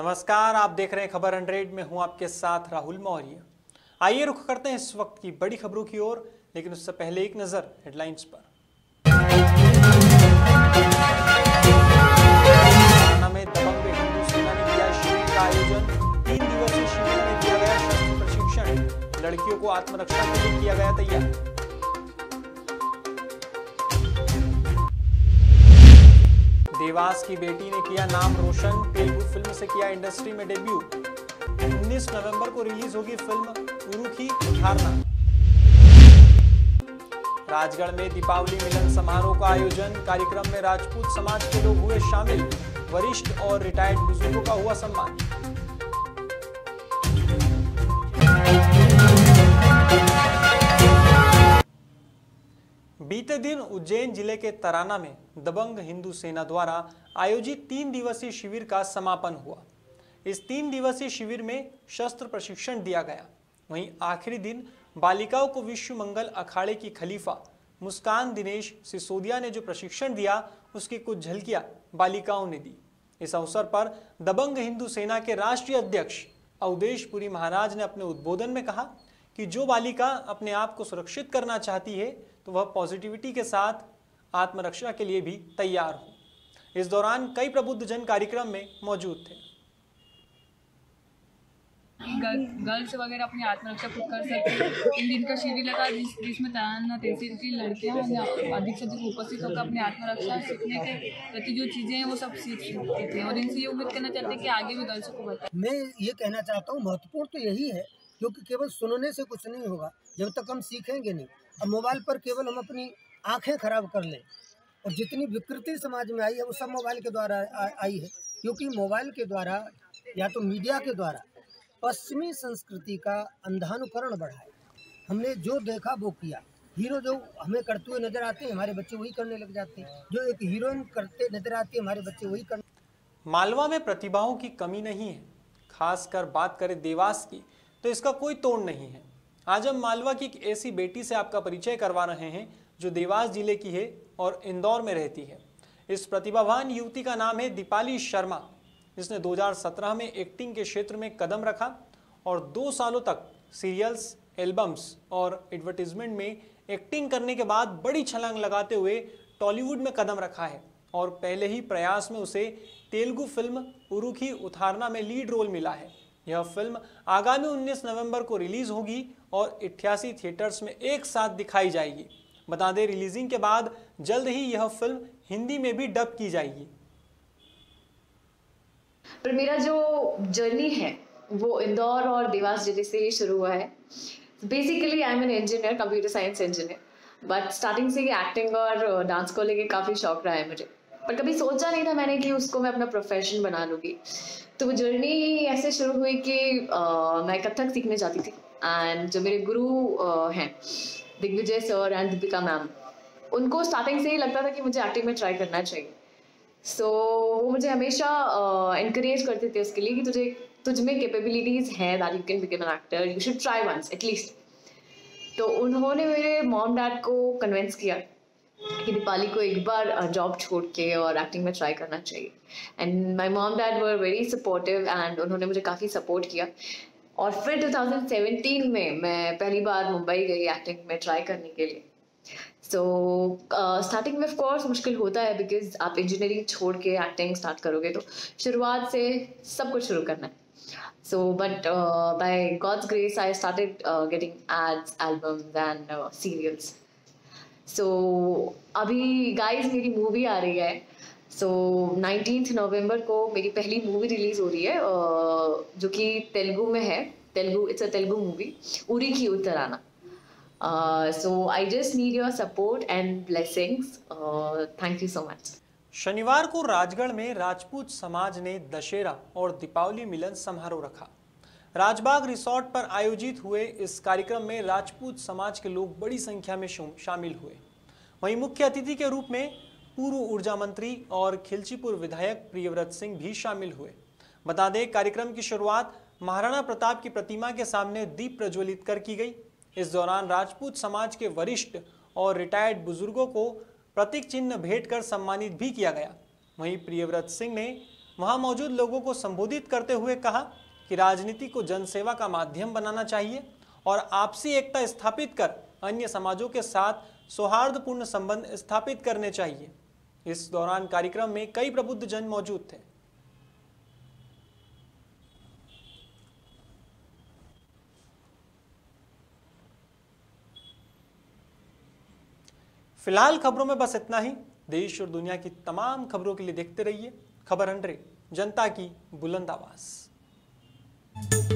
नमस्कार, आप देख रहे हैं खबर 100 में हूं आपके साथ राहुल मौर्य। आइए रुख करते हैं इस वक्त की बड़ी खबरों की ओर, लेकिन उससे पहले एक नजर हेडलाइंस पर। हरियाणा में दबंग हिंदू सेना ने किया शिविर का आयोजन। 3 दिवसीय शिविर में दिया गया शस्त्र प्रशिक्षण। लड़कियों को आत्मरक्षा के लिए किया गया तैयार। देवास की बेटी ने किया नाम रोशन। तेलुगु फिल्म से किया इंडस्ट्री में डेब्यू। 19 नवंबर को रिलीज होगी फिल्म उरुखी उथारना। राजगढ़ में दीपावली मिलन समारोह का आयोजन। कार्यक्रम में राजपूत समाज के लोग हुए शामिल। वरिष्ठ और रिटायर्ड बुजुर्गों का हुआ सम्मान। बीते दिन उज्जैन जिले के तराना में दबंग हिंदू सेना द्वारा आयोजित 3 दिवसीय शिविर का समापन हुआ। इस 3 दिवसीय शिविर में शस्त्र प्रशिक्षण दिया गया। वहीं आखिरी दिन बालिकाओं को विश्व मंगल अखाड़े की खलीफा मुस्कान दिनेश सिसोदिया ने जो प्रशिक्षण दिया, उसकी कुछ झलकियां बालिकाओं ने दी। इस अवसर पर दबंग हिंदू सेना के राष्ट्रीय अध्यक्ष अवधेश पुरी महाराज ने अपने उद्बोधन में कहा कि जो बालिका अपने आप को सुरक्षित करना चाहती है तो वह पॉजिटिविटी के साथ आत्मरक्षा के लिए भी तैयार हो। इस दौरान कई प्रबुद्ध जन कार्यक्रम में मौजूद थे। गर्ल्स वगैरह अपनी आत्मरक्षा खुद कर सकते। इन दिन का शिविर लगा जिसमें तराना तहसील की लड़कियां अधिक से अधिक उपस्थित होकर अपनी आत्मरक्षा सीखने के प्रति जो चीजें हैं वो सब सीख सकती थी और इनसे ये उम्मीद करना चाहते हैं कि आगे भी गर्ल्स को बताएं। मैं ये कहना चाहता हूँ महत्वपूर्ण तो यही है, क्योंकि केवल सुनने से कुछ नहीं होगा जब तक हम सीखेंगे नहीं। अब मोबाइल पर केवल हम अपनी आंखें खराब कर लें, और जितनी विकृति समाज में आई है वो सब मोबाइल के द्वारा आई है, क्योंकि मोबाइल के द्वारा या तो मीडिया के द्वारा पश्चिमी संस्कृति का अंधानुकरण बढ़ा है। हमने जो देखा वो किया। हीरो जो हमें करते हुए नजर आते हैं, हमारे बच्चे वही करने लग जाते हैं। जो एक हीरोइन करते नजर आती है, हमारे बच्चे वही करने। मालवा में प्रतिभाओं की कमी नहीं है। खासकर बात करें देवास की तो इसका कोई तोड़ नहीं है। आज हम मालवा की एक ऐसी बेटी से आपका परिचय करवा रहे हैं जो देवास जिले की है और इंदौर में रहती है। इस प्रतिभावान युवती का नाम है दीपाली शर्मा, जिसने 2017 में एक्टिंग के क्षेत्र में कदम रखा और 2 सालों तक सीरियल्स, एल्बम्स और एडवर्टीजमेंट में एक्टिंग करने के बाद बड़ी छलांग लगाते हुए टॉलीवुड में कदम रखा है और पहले ही प्रयास में उसे तेलुगु फिल्म उरुखी उथारना में लीड रोल मिला है। यह फिल्म आगामी 19 नवंबर को रिलीज होगी और 88 थिएटर्स में एक साथ दिखाई जाएगी। बता दें, रिलीजिंग के बाद जल्द ही यह फिल्म हिंदी में भी डब की जाएगी। पर मेरा जो जर्नी है वो इंदौर और देवास जिले से ही शुरू हुआ है। Basically I am an engineer, computer science engineer, but starting से ही एक्टिंग और डांस को लेके काफ़ी शौक रहा है मुझे, पर कभी सोचा नहीं था मैंने कि उसको मैं अपना प्रोफेशन बना लूँगी। तो वो जर्नी ऐसे शुरू हुई कि मैं कथक सीखने जाती थी एंड जो मेरे गुरु हैं Digvijay sir and Deepika ma'am, उनको स्टार्टिंग से ही लगता था कि मुझे एक्टिंग में ट्राई करना चाहिए। सो वो मुझे हमेशा इनकरेज करते थे उसके लिए कि तुझ में कैपेबिलिटीज़ हैं that you can become an actor, you should try once at least. तो उन्होंने मेरे मॉम डैड को कन्विंस किया कि दीपाली को एक बार जॉब छोड़ के और एक्टिंग में ट्राई करना चाहिए। And my mom dad were very supportive and उन्होंने मुझे काफ़ी सपोर्ट किया। और फिर 2017 में मैं पहली बार मुंबई गई एक्टिंग में ट्राई करने के लिए। सो स्टार्टिंग में ऑफ कोर्स मुश्किल होता है, बिकॉज आप इंजीनियरिंग छोड़ के एक्टिंग स्टार्ट करोगे तो शुरुआत से सब कुछ शुरू करना है। So, but by God's grace, I started getting ads, albums and serials. So, अभी guys मेरी मूवी आ रही है। So, 19 नवंबर को मेरी पहली मूवी रिलीज हो रही है जो कि तेलुगु में है। इट्स अ तेलुगु मूवी, उरुखी उथारना। So, I just need your support and blessings. Thank you so much. शनिवार को राजगढ़ में राजपूत समाज ने दशहरा और दीपावली मिलन समारोह रखा। राजबाग रिसोर्ट पर आयोजित हुए इस कार्यक्रम में राजपूत समाज के लोग बड़ी संख्या में शामिल हुए। वहीं मुख्य अतिथि के रूप में पूर्व ऊर्जा मंत्री और खिलचीपुर विधायक प्रियव्रत सिंह भी शामिल हुए। बता दें, कार्यक्रम की शुरुआत महाराणा प्रताप की प्रतिमा के सामने दीप प्रज्वलित कर की गई। इस दौरान राजपूत समाज के वरिष्ठ और रिटायर्ड बुजुर्गों को प्रतीक चिन्ह भेंट कर सम्मानित भी किया गया। वहीं प्रियव्रत सिंह ने वहां मौजूद लोगों को संबोधित करते हुए कहा कि राजनीति को जनसेवा का माध्यम बनाना चाहिए और आपसी एकता स्थापित कर अन्य समाजों के साथ सौहार्दपूर्ण संबंध स्थापित करने चाहिए। इस दौरान कार्यक्रम में कई प्रबुद्ध जन मौजूद थे। फिलहाल खबरों में बस इतना ही। देश और दुनिया की तमाम खबरों के लिए देखते रहिए खबर 100, जनता की बुलंद आवाज।